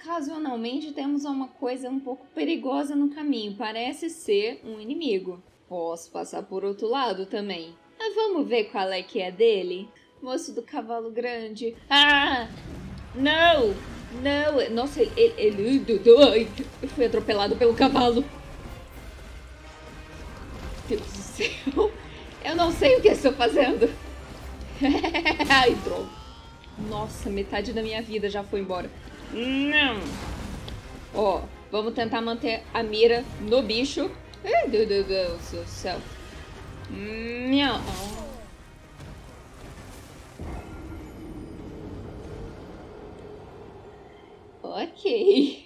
Ocasionalmente temos uma coisa um pouco perigosa no caminho. Parece ser um inimigo. Posso passar por outro lado também. Mas vamos ver qual é que é dele. Moço do cavalo grande. Ah! Não! Não! Nossa, ele... Eu fui atropelado pelo cavalo. Deus do céu. Eu não sei o que estou fazendo. Ai, droga. Nossa, metade da minha vida já foi embora. Não. Ó, vamos tentar manter a mira no bicho. Ai, Deus do céu. Não. Ok.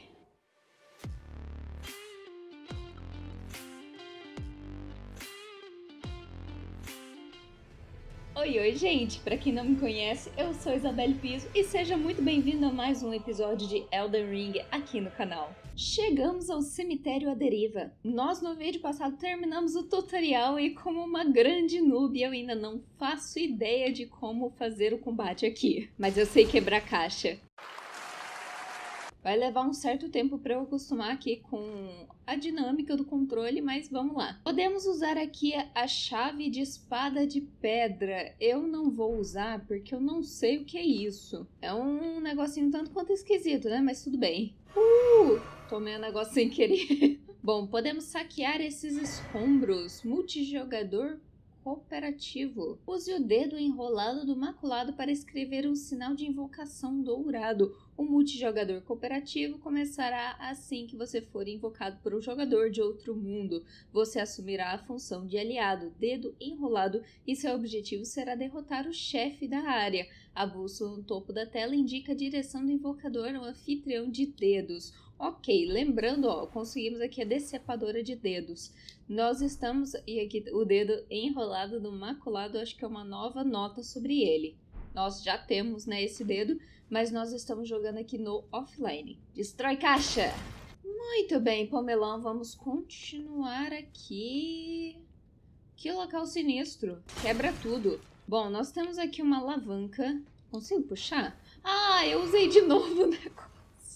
Oi, gente! Pra quem não me conhece, eu sou Isabelle Piso e seja muito bem-vindo a mais um episódio de Elden Ring aqui no canal. Chegamos ao cemitério à deriva. Nós no vídeo passado terminamos o tutorial e como uma grande noob eu ainda não faço ideia de como fazer o combate aqui. Mas eu sei quebrar caixa. Vai levar um certo tempo para eu acostumar aqui com a dinâmica do controle, mas vamos lá. Podemos usar aqui a chave de espada de pedra. Eu não vou usar porque eu não sei o que é isso. É um negocinho tanto quanto esquisito, né? Mas tudo bem. Tomei um negócio sem querer. Bom, podemos saquear esses escombros. Multijogador cooperativo. Use o dedo enrolado do maculado para escrever um sinal de invocação dourado. O multijogador cooperativo começará assim que você for invocado por um jogador de outro mundo. Você assumirá a função de aliado, dedo enrolado, e seu objetivo será derrotar o chefe da área. A bússola no topo da tela indica a direção do invocador ao anfitrião de dedos. Ok, lembrando, ó, conseguimos aqui a decepadora de dedos. Nós estamos, e aqui o dedo enrolado no maculado, acho que é uma nova nota sobre ele. Nós já temos, né, esse dedo, mas nós estamos jogando aqui no offline. Destrói caixa! Muito bem, Pomelão, vamos continuar aqui. Que local sinistro, quebra tudo. Bom, nós temos aqui uma alavanca. Consigo puxar? Ah, eu usei de novo o negócio.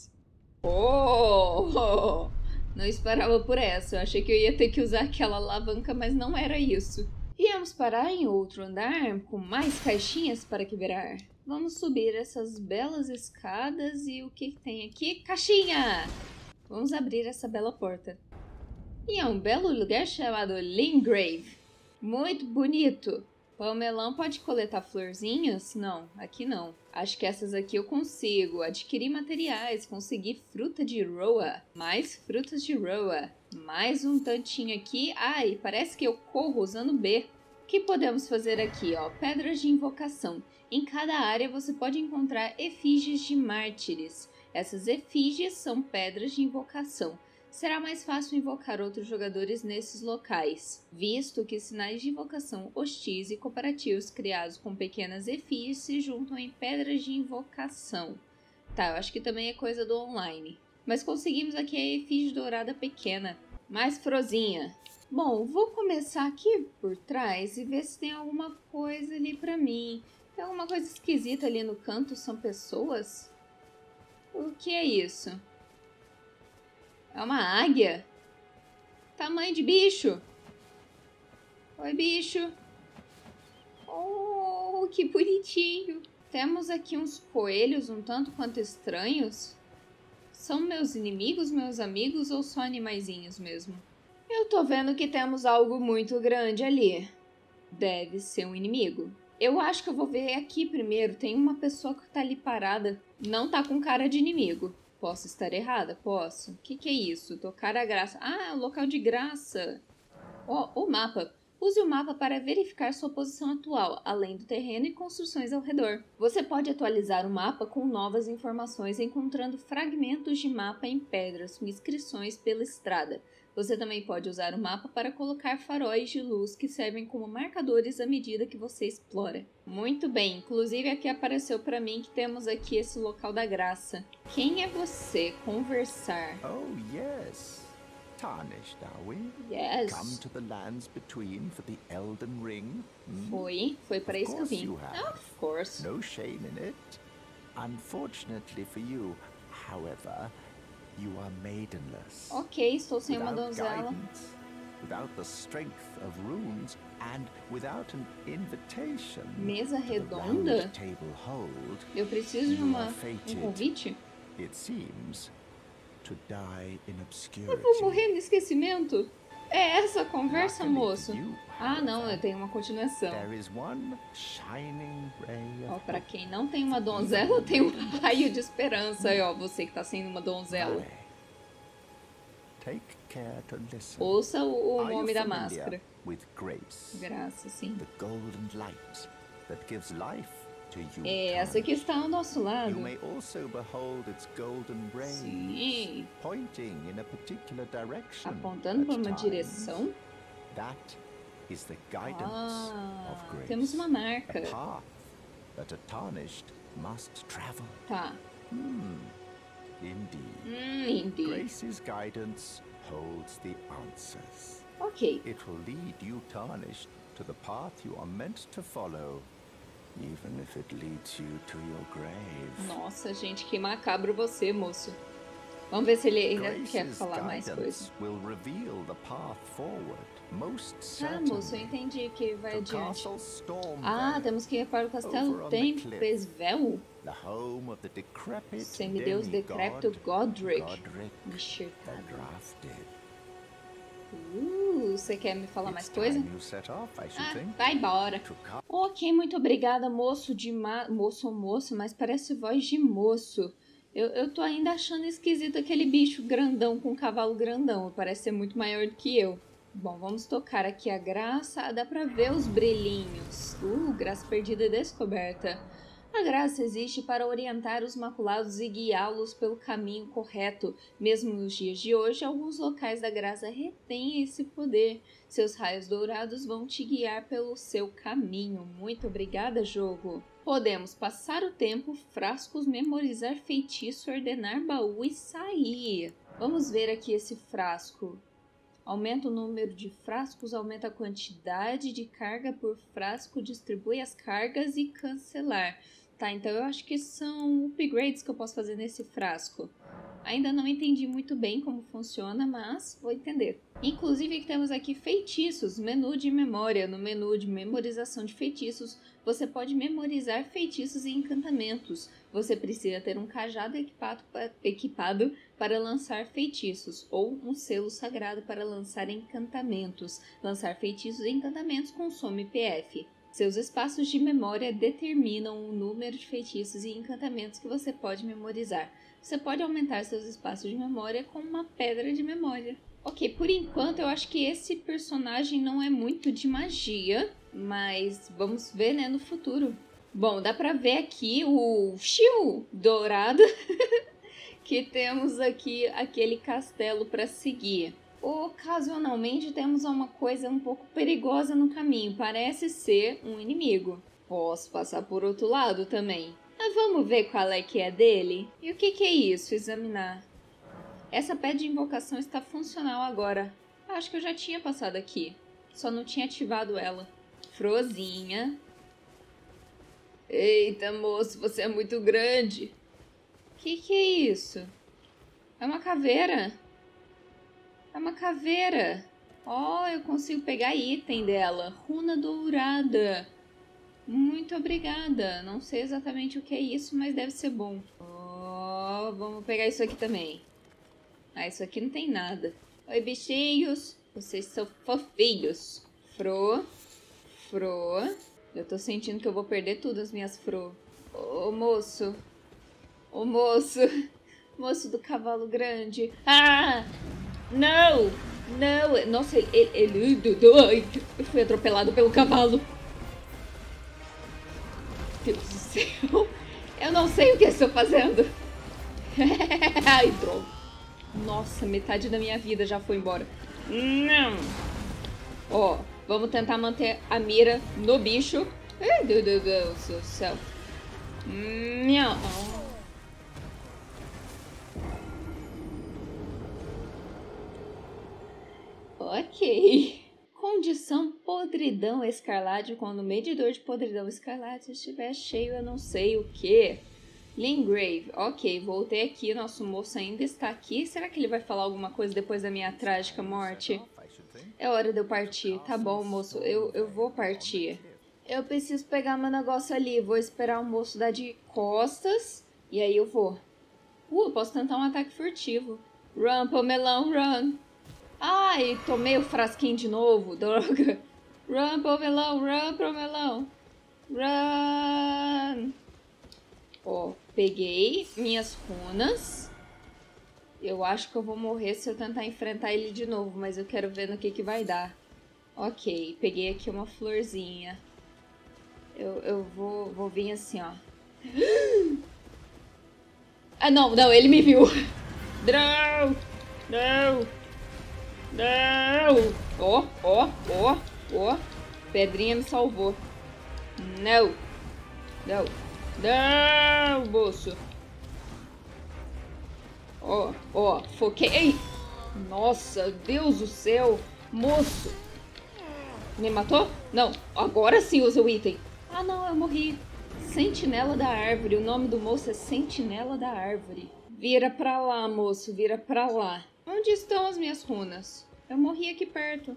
Oh! Não esperava por essa. Eu achei que eu ia ter que usar aquela alavanca, mas não era isso. Viemos parar em outro andar com mais caixinhas para quebrar. Vamos subir essas belas escadas e o que tem aqui? Caixinha! Vamos abrir essa bela porta. E é um belo lugar chamado Lingrave. Muito bonito. Pomelão pode coletar florzinhas? Não, aqui não. Acho que essas aqui eu consigo. Adquirir materiais, conseguir fruta de Roa. Mais frutas de Roa. Mais um tantinho aqui. Ai, parece que eu corro usando B. O que podemos fazer aqui, ó? Pedras de invocação. Em cada área você pode encontrar efígies de mártires. Essas efígies são pedras de invocação. Será mais fácil invocar outros jogadores nesses locais, visto que sinais de invocação hostis e cooperativos criados com pequenas efígies se juntam em pedras de invocação. Tá, eu acho que também é coisa do online. Mas conseguimos aqui a efígie dourada pequena. Mais frozinha. Bom, vou começar aqui por trás e ver se tem alguma coisa ali pra mim. Tem alguma coisa esquisita ali no canto? São pessoas? O que é isso? É uma águia? Tamanho de bicho? Oi, bicho. Oh, que bonitinho. Temos aqui uns coelhos um tanto quanto estranhos. São meus inimigos, meus amigos ou só animaizinhos mesmo? Eu tô vendo que temos algo muito grande ali. Deve ser um inimigo. Eu acho que eu vou ver aqui primeiro. Tem uma pessoa que tá ali parada. Não tá com cara de inimigo. Posso estar errada? Posso. O que é isso? Tocar a graça. Ah, é o local de graça. O mapa. Use o mapa para verificar sua posição atual, além do terreno e construções ao redor. Você pode atualizar o mapa com novas informações encontrando fragmentos de mapa em pedras com inscrições pela estrada. Você também pode usar o mapa para colocar faróis de luz que servem como marcadores à medida que você explora. Muito bem, inclusive aqui apareceu para mim que temos aqui esse local da graça. Quem é você? Conversar. Oh, yes. Tarnished, are we? Yes. Come to the lands between for the Elden Ring? Foi para isso que eu vim. You have. Of course. No shame in it. Unfortunately for you, however, you are maidenless. Ok, estou sem uma Without donzela. guidance, without the strength of runes, and without an invitation Mesa to the redonda? round table hold, Eu preciso de you are um fated, convite? it seems, to die in obscurity. Eu vou morrer no esquecimento? É essa a conversa, Luckily for moço? you, Ah, não, however, eu tenho uma continuação. there is one shining ray Ó, of pra quem não tem uma donzela, tem um raio de esperança. Aí, ó, você que tá sem uma donzela. Vale. Take care to listen. Ouça o Are you nome da familiar máscara. with grace, Graça, sim. the golden light that gives life to you? É essa que está ao nosso lado. You may also behold its golden rays Sim. pointing in a particular direction. Apontando para at uma times. direção. That is the guidance Ah, of grace. temos uma marca. A path that a tarnished must travel. Tá. Indeed. Indeed. Grace's guidance holds the answers. Ok. It will lead you tarnished to the path you are meant to follow, even if it leads you to your grave. Nossa, gente, que macabro você, moço. Vamos ver se ele ainda quer Grace's falar mais coisa. guidance will reveal the path forward, most Ah, certainly. moço, eu entendi que vai To adiante. Castle Stormveil, Ah, temos que ir para o Over castelo on the Tempestvel. the home of the decrepit Semideus decrépito demigod Godric. Godric the Enxertado. Drafted. Você quer me falar mais It's coisa? time you set off, I should Ah, think. vai embora. To Ca- Ok, muito obrigada, moço de moço ou moço, mas parece voz de moço. Eu tô ainda achando esquisito aquele bicho grandão com um cavalo grandão. Parece ser muito maior do que eu. Bom, vamos tocar aqui a graça. Ah, dá pra ver os brilhinhos. Graça perdida e descoberta. A graça existe para orientar os maculados e guiá-los pelo caminho correto. Mesmo nos dias de hoje, alguns locais da graça retêm esse poder. Seus raios dourados vão te guiar pelo seu caminho. Muito obrigada, jogo! Podemos passar o tempo, frascos, memorizar feitiço, ordenar baú e sair. Vamos ver aqui esse frasco. Aumenta o número de frascos, aumenta a quantidade de carga por frasco, distribui as cargas e cancelar. Tá, então eu acho que são upgrades que eu posso fazer nesse frasco. Ainda não entendi muito bem como funciona, mas vou entender. Inclusive temos aqui feitiços, menu de memória. No menu de memorização de feitiços, você pode memorizar feitiços e encantamentos. Você precisa ter um cajado equipado para lançar feitiços, ou um selo sagrado para lançar encantamentos. Lançar feitiços e encantamentos consome PF. Seus espaços de memória determinam o número de feitiços e encantamentos que você pode memorizar. Você pode aumentar seus espaços de memória com uma pedra de memória. Ok, por enquanto eu acho que esse personagem não é muito de magia, mas vamos ver, né, no futuro. Bom, dá pra ver aqui o Shiu dourado, que temos aqui aquele castelo para seguir. Ocasionalmente temos uma coisa um pouco perigosa no caminho, parece ser um inimigo. Posso passar por outro lado também. Mas vamos ver qual é que é dele? E o que é isso? Examinar. Essa pedra de invocação está funcional agora. Acho que eu já tinha passado aqui. Só não tinha ativado ela. Frozinha. Eita, moço, você é muito grande. Que é isso? É uma caveira. É uma caveira. Ó, eu consigo pegar item dela. Runa dourada. Muito obrigada. Não sei exatamente o que é isso, mas deve ser bom. Ó, vamos pegar isso aqui também. Ah, isso aqui não tem nada. Oi, bichinhos. Vocês são fofinhos. Fro. Eu tô sentindo que eu vou perder tudo as minhas Fro. Ô, moço. Ô, moço. Moço do cavalo grande. Ah! Não! Não! Nossa, ele... Eu fui atropelado pelo cavalo. Deus do céu. Eu não sei o que estou fazendo. Ai, droga. Nossa, metade da minha vida já foi embora. Não! Ó, vamos tentar manter a mira no bicho. Ai, Deus do céu. Não. Ok. Condição podridão escarlate. Quando o medidor de podridão escarlate estiver cheio, eu não sei o que. Lingrave. Ok, voltei aqui. Nosso moço ainda está aqui. Será que ele vai falar alguma coisa depois da minha trágica morte? É hora de eu partir. Tá bom, moço. Eu vou partir. Eu preciso pegar meu negócio ali. Vou esperar o moço dar de costas. E aí eu vou. Eu posso tentar um ataque furtivo. Run, Pomelão, run. Ai, tomei o frasquinho de novo. Droga. Run, Pomelão, run, Pomelão. Run. Ó, peguei minhas runas. Eu acho que eu vou morrer se eu tentar enfrentar ele de novo, mas eu quero ver no que vai dar. Ok, peguei aqui uma florzinha. Eu vou vir assim, ó. Ah, não, ele me viu. Não. Ó. Pedrinha me salvou. Não, moço. Ó, foquei. Nossa, Deus do céu. Moço. Me matou? Não, agora sim usa o item. Ah, não, eu morri. Sentinela da Árvore. O nome do moço é Sentinela da Árvore. Vira pra lá, moço. Vira pra lá. Onde estão as minhas runas? Eu morri aqui perto.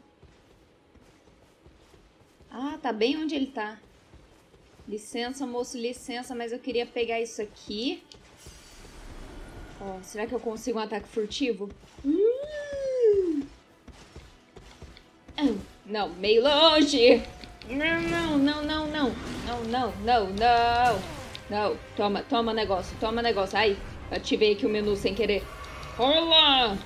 Ah, tá bem onde ele tá. Licença, moço, licença, mas eu queria pegar isso aqui. Ó, será que eu consigo um ataque furtivo? Não, meio longe. Não. Toma negócio. Ai, ativei aqui o menu sem querer. Rola,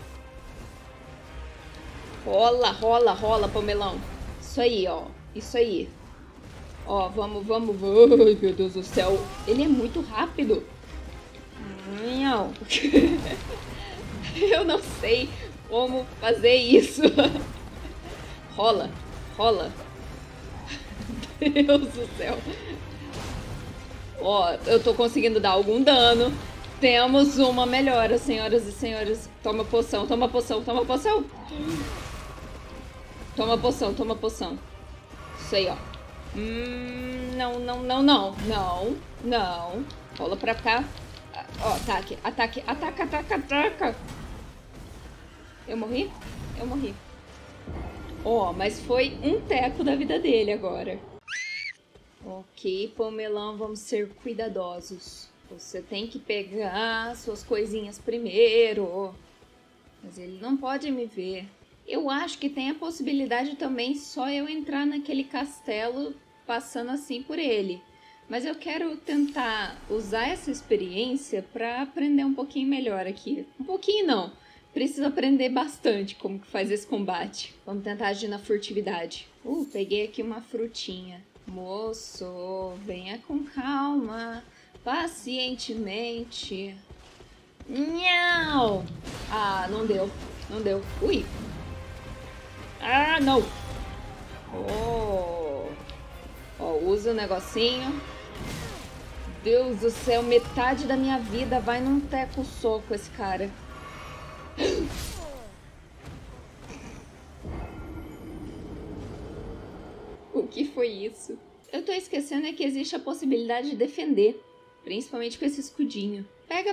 Pomelão. Isso aí, ó. Isso aí. Ó, vamos. Ai, meu Deus do céu. Ele é muito rápido. Não. Eu não sei como fazer isso. Rola. Deus do céu. Ó, eu tô conseguindo dar algum dano. Temos uma melhora, senhoras e senhores. Toma poção. Toma poção. Isso aí, ó. Não. Rola pra cá. Ó, ataca. Eu morri? Ó, mas foi um teco da vida dele agora. Ok, Pomelão, vamos ser cuidadosos. Você tem que pegar suas coisinhas primeiro. Mas ele não pode me ver. Eu acho que tem a possibilidade também só eu entrar naquele castelo passando assim por ele. Mas eu quero tentar usar essa experiência para aprender um pouquinho melhor aqui. Um pouquinho não. Preciso aprender bastante como que faz esse combate. Vamos tentar agir na furtividade. Peguei aqui uma frutinha. Moço, venha com calma. Pacientemente. Não! Ah, não deu. Ui! Ah, não! Ó, usa o negocinho. Deus do céu, metade da minha vida vai num teco-soco esse cara. O que foi isso? Eu tô esquecendo é que existe a possibilidade de defender. Principalmente com esse escudinho. Pega.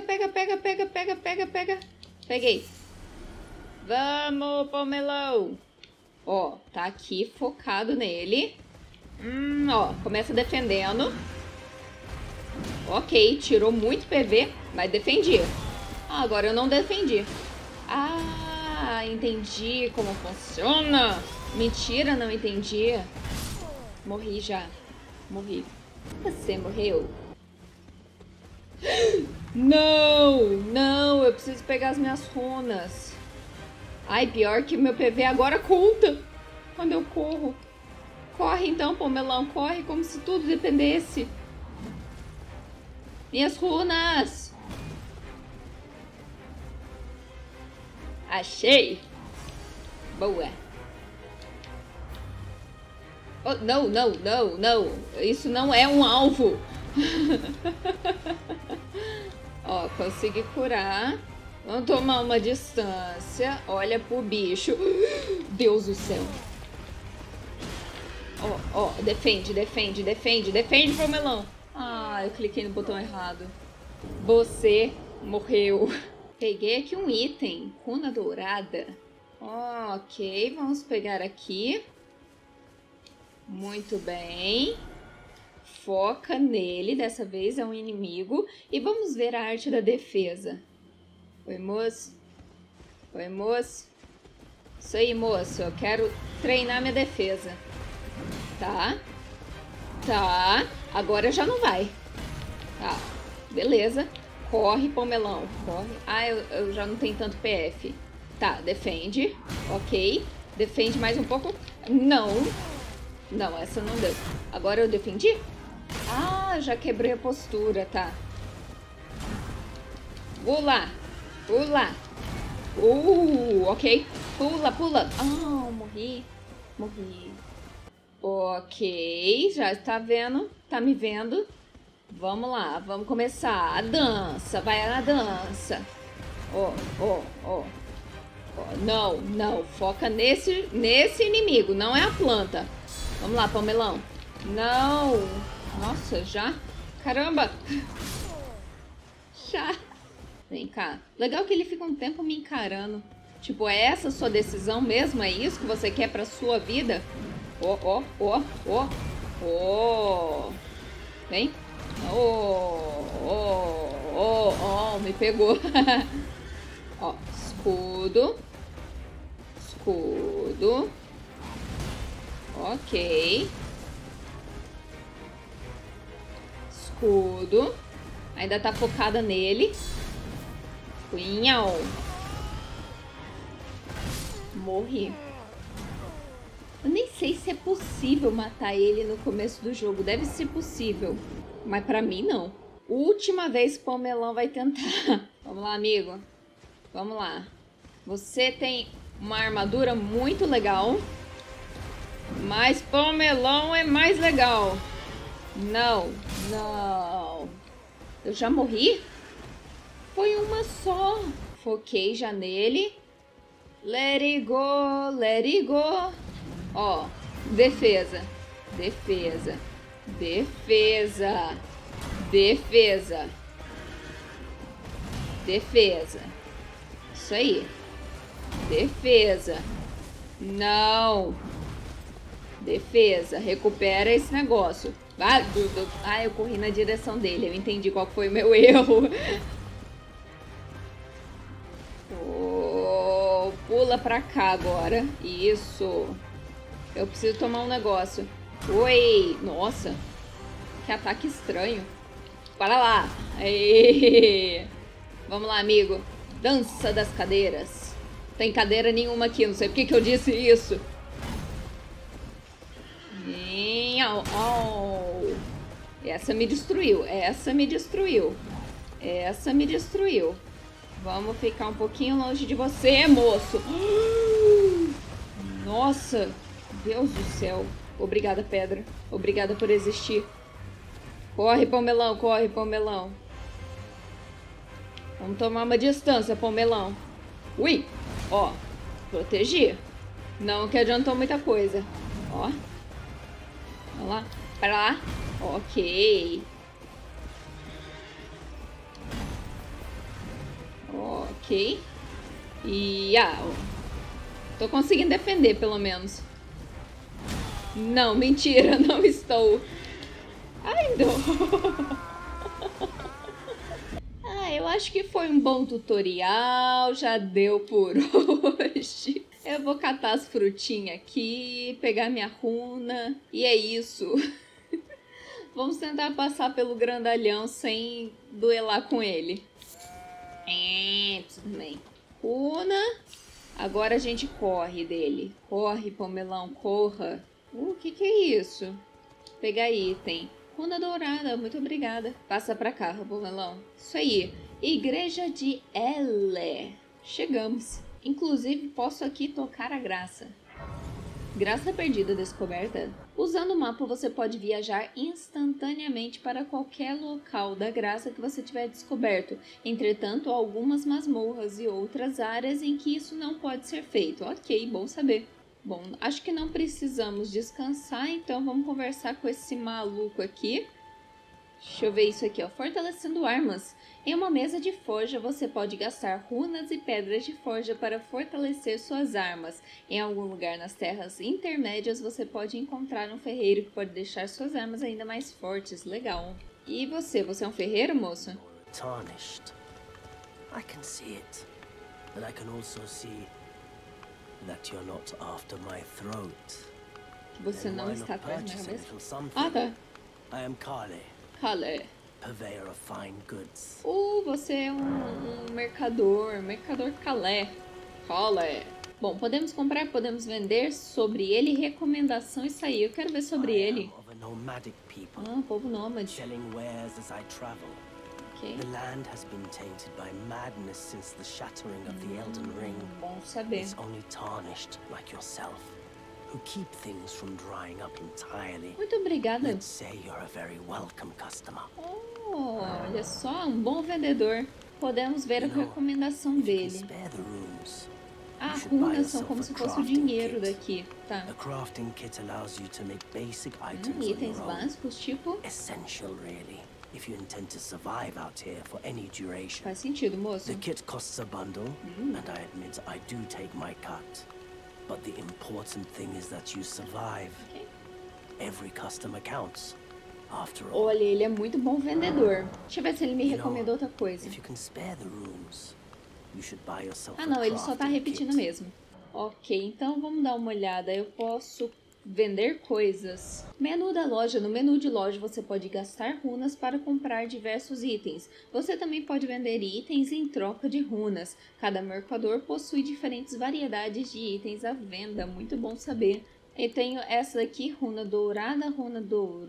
Peguei. Vamos, Pomelão. Ó, tá aqui focado nele. Ó, começa defendendo. Ok, tirou muito PV, mas defendi. Ah, agora eu não defendi. Ah, entendi como funciona. Mentira, não entendi. Morri já. Você morreu. Não, eu preciso pegar as minhas runas. Ai, pior que meu PV agora conta quando eu corro. Corre então, Pomelão, corre como se tudo dependesse. Minhas runas. Achei. Boa. Oh, não. Isso não é um alvo. Ó, consegui curar. Vamos tomar uma distância. Olha pro bicho. Deus do céu. Ó, defende, Pomelão. Ah, eu cliquei no botão errado. Você morreu. Peguei aqui um item. Runa dourada. Ok, vamos pegar aqui. Muito bem. Foca nele, dessa vez é um inimigo. E vamos ver a arte da defesa. Oi, moço. Oi, moço. Isso aí, moço. Eu quero treinar minha defesa. Tá. Tá. Agora já não vai. Tá. Beleza. Corre, pomelão. Corre. Ah, eu já não tenho tanto PF. Tá, defende. Ok. Defende mais um pouco. Não. Não, essa não deu. Agora eu defendi? Ah, já quebrei a postura, tá. Pula. Pula. Ok. Pula, pula. Ah, morri. Morri. Ok, já tá vendo? Tá me vendo? Vamos lá, vamos começar. A dança, vai na dança. Não, não. Foca nesse inimigo, não é a planta. Vamos lá, pomelão. Não. Nossa, já? Caramba. Já. Vem cá. Legal que ele fica um tempo me encarando. Tipo, é essa a sua decisão mesmo? É isso que você quer pra sua vida? Vem. Me pegou. Ó, escudo. Escudo. Ok. Escudo. Ainda tá focada nele. Cunhão. Morri. Eu nem sei se é possível matar ele no começo do jogo. Deve ser possível. Mas pra mim, não. Última vez que o Pomelão vai tentar. Vamos lá, amigo. Vamos lá. Você tem uma armadura muito legal. Mas Pomelão é mais legal. Não. Não. Eu já morri? Foi uma só. Foquei já nele. Let it go. Let it go. Ó, defesa, defesa, defesa, defesa, defesa. Isso aí. Defesa. Não. Defesa. Recupera esse negócio. Ah, eu corri na direção dele. Eu entendi qual foi o meu erro. Oh, pula pra cá agora. Isso. Eu preciso tomar um negócio. Oi! Nossa! Que ataque estranho. Para lá! Aê. Vamos lá, amigo. Dança das cadeiras. Tem cadeira nenhuma aqui. Não sei por que eu disse isso. Essa me destruiu. Essa me destruiu. Essa me destruiu. Vamos ficar um pouquinho longe de você, moço. Nossa! Deus do céu. Obrigada, pedra. Obrigada por existir. Corre, pomelão. Corre, pomelão. Vamos tomar uma distância, pomelão. Ui. Ó. Protegi. Não que adiantou muita coisa. Ó. Vamos lá. Para lá. Ok. Ok. E... tô conseguindo defender, pelo menos. Não, mentira, não estou. Ai, não. Eu acho que foi um bom tutorial, já deu por hoje. Eu vou catar as frutinhas aqui, pegar minha runa, e é isso. Vamos tentar passar pelo grandalhão sem duelar com ele. Também. Runa. Agora a gente corre dele. Corre, pomelão, corra. Que é isso? Pegar item. Runa dourada, muito obrigada. Passa pra cá, pomelão. Isso aí. Igreja de Ele. Chegamos. Inclusive, posso aqui tocar a graça. Graça perdida descoberta. Usando o mapa, você pode viajar instantaneamente para qualquer local da graça que você tiver descoberto. Entretanto, há algumas masmorras e outras áreas em que isso não pode ser feito. Ok, bom saber. Bom, acho que não precisamos descansar, então vamos conversar com esse maluco aqui. Deixa eu ver isso aqui, ó. Fortalecendo armas. Em uma mesa de forja, você pode gastar runas e pedras de forja para fortalecer suas armas. Em algum lugar nas terras intermédias, você pode encontrar um ferreiro que pode deixar suas armas ainda mais fortes. Legal. E você? Você é um ferreiro, moço? Tarnished. I can see it, but I can also see that you're not after my throat. Que você não está atrás da minha cabeça? Something? Ah, tá. I am Kale, Kale. purveyor of fine goods. Você é um mercador Kale. Kale. Bom, podemos comprar, podemos vender. Sobre ele, recomendação, isso aí. Eu quero ver sobre ele. Of a nomadic people, Povo nômade. selling wares as I travel. Ok. The land has been tainted by madness since the shattering of the Elden Ring. Bom saber. It's only tarnished like yourself, who keep things from drying up entirely. Muito obrigada. Let's say you're a very welcome customer. Olha só, um bom vendedor. Podemos ver a recomendação If you can dele. spare the runes, Ah, you should buy runas são yourself como a se fosse o crafting dinheiro kit. daqui. Tá. A crafting kit allows you to make basic items on Itens your own. básicos, tipo... Essential, really, if you intend to survive out here for any duration. Faz sentido, moço. The kit costs a bundle, and I admit I do take my cut. But the important thing is that you survive. Ok. Every customer counts, after all. Olha, ele é muito bom vendedor. Deixa eu ver se ele me You know, recomendou outra coisa. If you can spare the rooms, you should buy yourself Ah, a não, ele só tá crafting repetindo kit. mesmo. Ok, então vamos dar uma olhada. Eu posso vender coisas. Menu da loja. No menu de loja você pode gastar runas para comprar diversos itens. Você também pode vender itens em troca de runas. Cada mercador possui diferentes variedades de itens à venda. Muito bom saber. Eu tenho essa aqui, runa dourada. Runa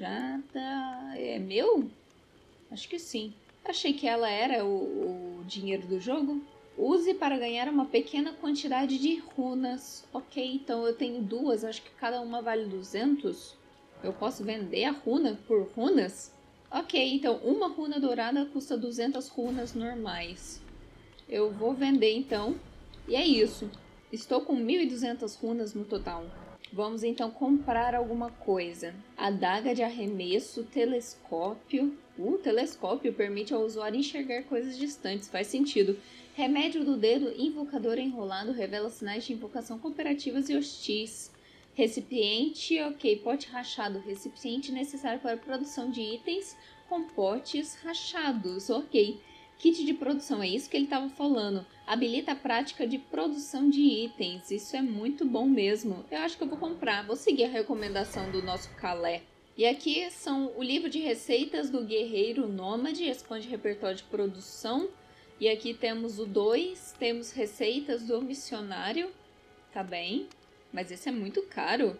dourada... É meu? Acho que sim. Achei que ela era o dinheiro do jogo. Use para ganhar uma pequena quantidade de runas. Ok, então eu tenho duas, acho que cada uma vale 200. Eu posso vender a runa por runas? Ok, então uma runa dourada custa 200 runas normais. Eu vou vender então. E é isso. Estou com 1.200 runas no total. Vamos então comprar alguma coisa. Adaga de arremesso, telescópio. Telescópio permite ao usuário enxergar coisas distantes, faz sentido. Remédio do dedo, invocador enrolado, revela sinais de invocação cooperativas e hostis. Recipiente, ok, pote rachado, recipiente necessário para a produção de itens com potes rachados, ok. Kit de produção, é isso que ele estava falando. Habilita a prática de produção de itens, isso é muito bom mesmo. Eu acho que eu vou comprar, vou seguir a recomendação do nosso Calé. E aqui são o livro de receitas do Guerreiro Nômade, expande repertório de produção. E aqui temos o 2, temos receitas do missionário, tá bem, mas esse é muito caro.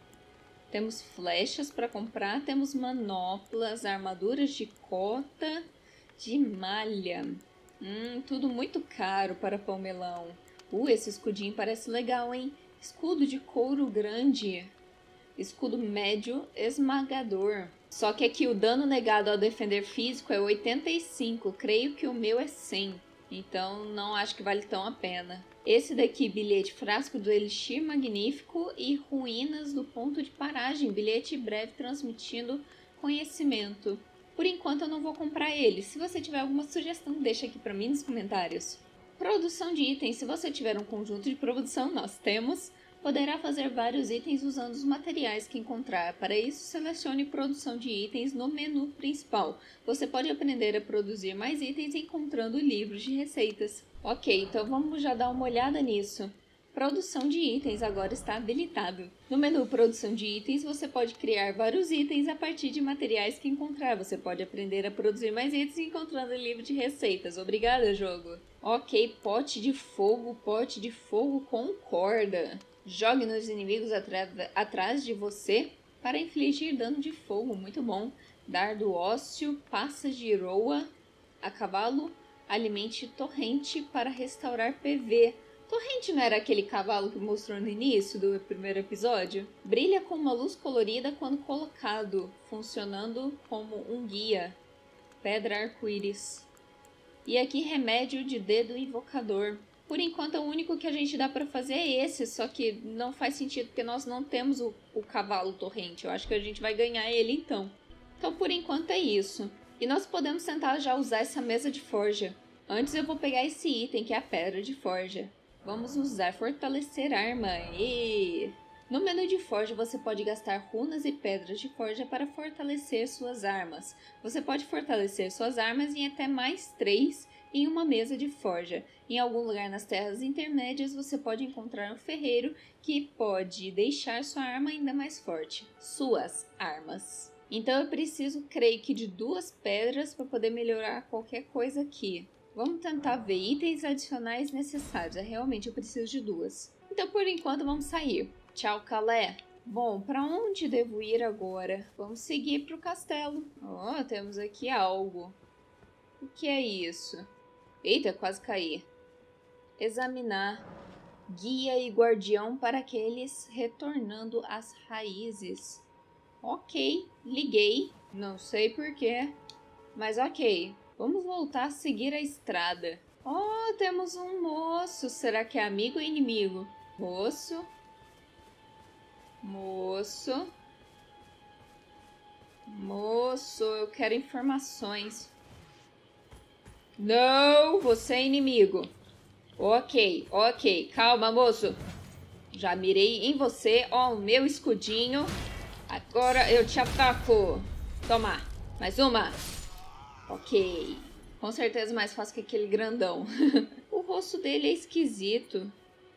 Temos flechas para comprar, temos manoplas, armaduras de cota, de malha. Tudo muito caro para Palmelão. Esse escudinho parece legal, hein? Escudo de couro grande, escudo médio esmagador. Só que aqui o dano negado ao defender físico é 85, creio que o meu é 100, então não acho que vale tão a pena. Esse daqui, bilhete frasco do elixir magnífico e ruínas do ponto de paragem, bilhete breve transmitindo conhecimento. Por enquanto eu não vou comprar ele, se você tiver alguma sugestão deixa aqui pra mim nos comentários. Produção de itens, se você tiver um conjunto de produção, nós temos... Poderá fazer vários itens usando os materiais que encontrar. Para isso, selecione produção de itens no menu principal. Você pode aprender a produzir mais itens encontrando livros de receitas. Ok, então vamos já dar uma olhada nisso. Produção de itens agora está habilitado. No menu Produção de itens, você pode criar vários itens a partir de materiais que encontrar. Você pode aprender a produzir mais itens encontrando livro de receitas. Obrigada, jogo. Ok, pote de fogo com corda. Jogue nos inimigos atrás de você para infligir dano de fogo, muito bom. Dardo ósseo, passas de roa a cavalo, alimente torrente para restaurar PV. Torrente não era aquele cavalo que mostrou no início do primeiro episódio? Brilha com uma luz colorida quando colocado, funcionando como um guia. Pedra arco-íris. E aqui remédio de dedo invocador. Por enquanto, o único que a gente dá pra fazer é esse, só que não faz sentido porque nós não temos o cavalo torrente. Eu acho que a gente vai ganhar ele então. Então, por enquanto é isso. E nós podemos tentar já usar essa mesa de forja. Antes eu vou pegar esse item, que é a pedra de forja. Vamos usar fortalecer arma. E... no menu de forja você pode gastar runas e pedras de forja para fortalecer suas armas. Você pode fortalecer suas armas em até mais 3 em uma mesa de forja. Em algum lugar nas terras intermédias você pode encontrar um ferreiro que pode deixar sua arma ainda mais forte. Suas armas. Então eu preciso, creio que, de 2 pedras para poder melhorar qualquer coisa aqui. Vamos tentar ver itens adicionais necessários. Realmente eu preciso de 2. Então por enquanto vamos sair. Tchau, Calé. Bom, para onde devo ir agora? Vamos seguir para o castelo. Oh, temos aqui algo. O que é isso? Eita, quase caí. Examinar. Guia e guardião para aqueles retornando às raízes. Ok, liguei. Não sei porquê, mas ok. Vamos voltar a seguir a estrada. Oh, temos um moço. Será que é amigo ou inimigo? Moço. Moço. Moço, eu quero informações. Não, você é inimigo. Ok, ok. Calma, moço. Já mirei em você. Ó, o meu escudinho. Agora eu te ataco. Toma, mais uma. Ok. Com certeza mais fácil que aquele grandão. O rosto dele é esquisito.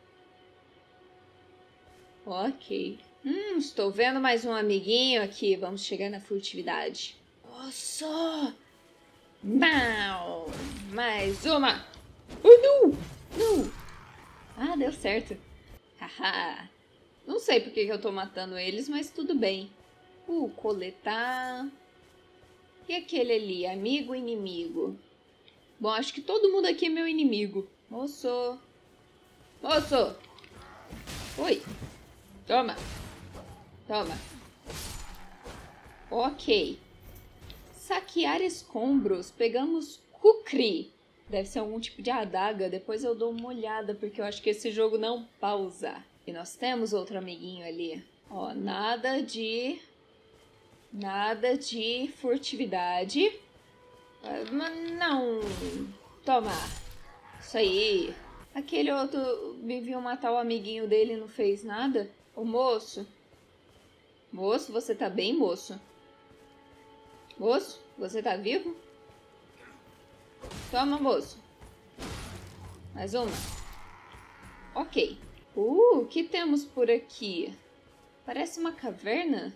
Ok. Estou vendo mais um amiguinho aqui. Vamos chegar na furtividade. Nossa! Não! Mais uma! Não! Não! Ah, deu certo. Haha. Não sei porque que eu tô matando eles, mas tudo bem. Coletar. E aquele ali? Amigo ou inimigo? Bom, acho que todo mundo aqui é meu inimigo. Moço! Moço! Oi! Toma! Toma! Ok. Saquear escombros. Pegamos Kukri. Deve ser algum tipo de adaga. Depois eu dou uma olhada, porque eu acho que esse jogo não pausa. E nós temos outro amiguinho ali. Ó, nada de furtividade. Não. Toma. Isso aí. Aquele outro me viu matar o amiguinho dele e não fez nada. Ô, moço. Moço, você tá bem, moço? Moço, você tá vivo? Toma, moço. Mais uma. Ok. O que temos por aqui? Parece uma caverna.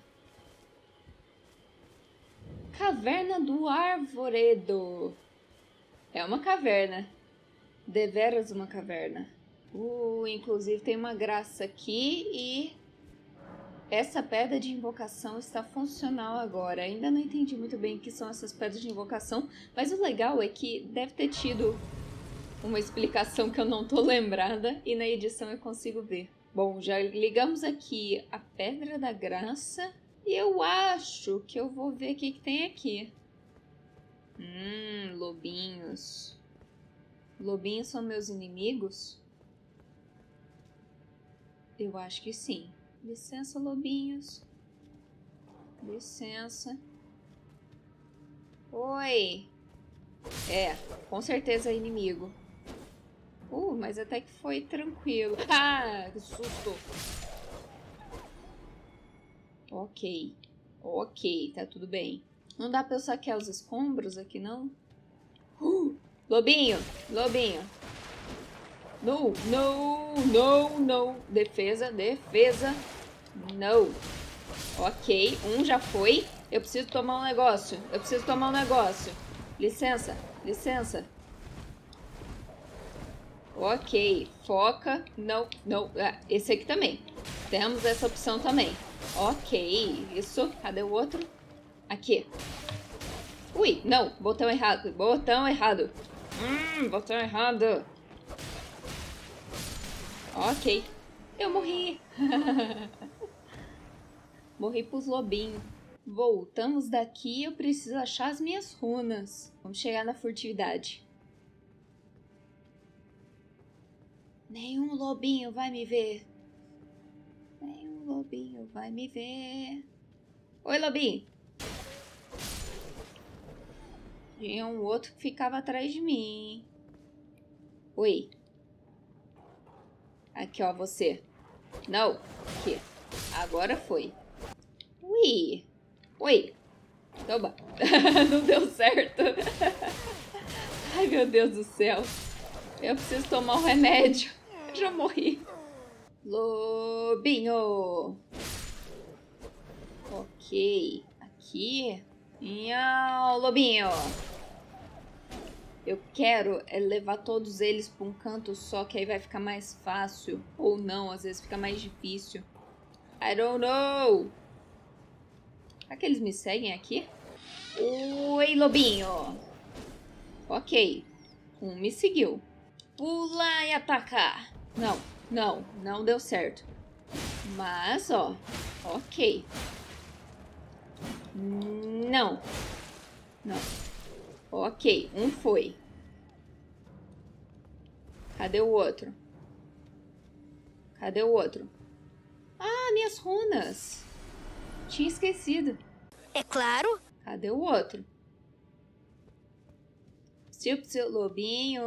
Caverna do Arvoredo. É uma caverna. Deveras uma caverna. Inclusive tem uma graça aqui e... essa pedra de invocação está funcional agora. Ainda não entendi muito bem o que são essas pedras de invocação, mas o legal é que deve ter tido uma explicação que eu não tô lembrada e na edição eu consigo ver. Bom, já ligamos aqui a Pedra da Graça e eu acho que eu vou ver o que tem aqui. Lobinhos. Lobinhos são meus inimigos? Eu acho que sim. Licença, lobinhos. Licença. Oi. É, com certeza é inimigo. Mas até que foi tranquilo. Ah, que susto. Ok. Ok, tá tudo bem. Não dá pra eu saquear os escombros aqui, não? Lobinho, lobinho. Não, não, não, não. Defesa, defesa. Não. Ok, já foi. Eu preciso tomar um negócio. Licença, licença. Ok, foca. Não, não. Esse aqui também. Temos essa opção também. Ok, isso. Cadê o outro? Aqui. Ui, não. Botão errado. Botão errado. Botão errado. Ok. Eu morri. Morri pros lobinhos. Voltamos daqui. Eu preciso achar as minhas runas. Vamos chegar na furtividade. Nenhum lobinho vai me ver. Nenhum lobinho vai me ver. Oi, lobinho. Tinha um outro que ficava atrás de mim. Oi. Aqui, ó, você. Não. Aqui. Agora foi. Ui. Oi. Toma. Não deu certo. Ai, meu Deus do céu. Eu preciso tomar um remédio. Já morri. Lobinho. Ok. Aqui. Nhau, lobinho. Eu quero levar todos eles para um canto só, que aí vai ficar mais fácil. Ou não, às vezes fica mais difícil. I don't know. Será que eles me seguem aqui? Oi, lobinho. Ok. Um me seguiu. Pular e atacar. Não, não, não deu certo. Mas, ó. Ok. Não. Não. Ok, um foi. Cadê o outro? Cadê o outro? Ah, minhas runas. Tinha esquecido. É claro. Cadê o outro? Seu lobinho.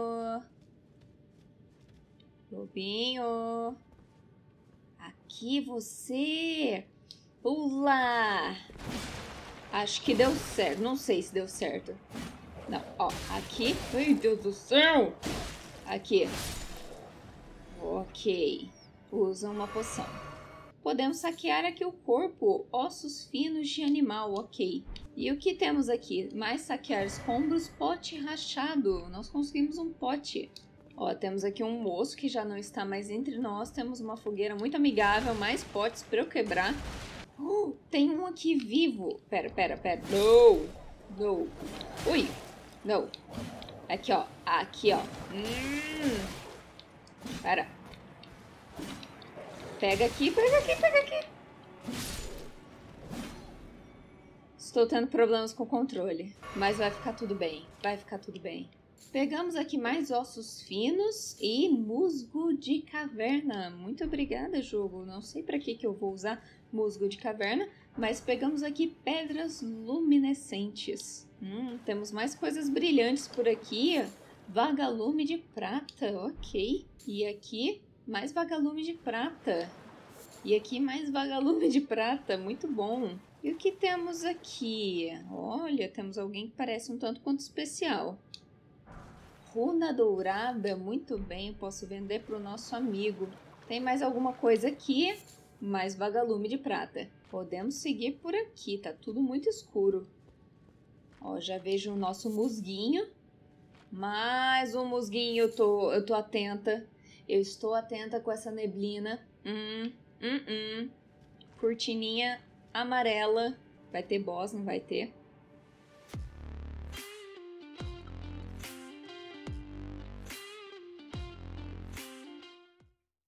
Lobinho. Aqui você. Pula. Acho que deu certo. Não sei se deu certo. Não, ó. Aqui. Ai, Deus do céu. Aqui. Ok. Usa uma poção. Podemos saquear aqui o corpo. Ossos finos de animal. Ok. E o que temos aqui? Mais saquear escombros. Pote rachado. Nós conseguimos um pote. Ó, temos aqui um moço que já não está mais entre nós. Temos uma fogueira muito amigável. Mais potes para eu quebrar. Tem um aqui vivo. Pera. Não. Não. Ui. Não. Aqui, ó. Aqui, ó. Pera. Pega aqui. Estou tendo problemas com o controle. Mas vai ficar tudo bem. Pegamos aqui mais ossos finos e musgo de caverna. Muito obrigada, jogo. Não sei para que eu vou usar musgo de caverna, mas pegamos aqui pedras luminescentes. Temos mais coisas brilhantes por aqui. Vagalume de prata, ok. E aqui, mais vagalume de prata. E aqui, mais vagalume de prata, muito bom. E o que temos aqui? Olha, temos alguém que parece um tanto quanto especial. Runa dourada, muito bem, posso vender para o nosso amigo. Tem mais alguma coisa aqui? Mais vagalume de prata. Podemos seguir por aqui, tá tudo muito escuro. Ó, já vejo o nosso musguinho. Mais um musguinho, eu tô atenta. Eu estou atenta com essa neblina. Cortininha amarela. Vai ter boss, não vai ter?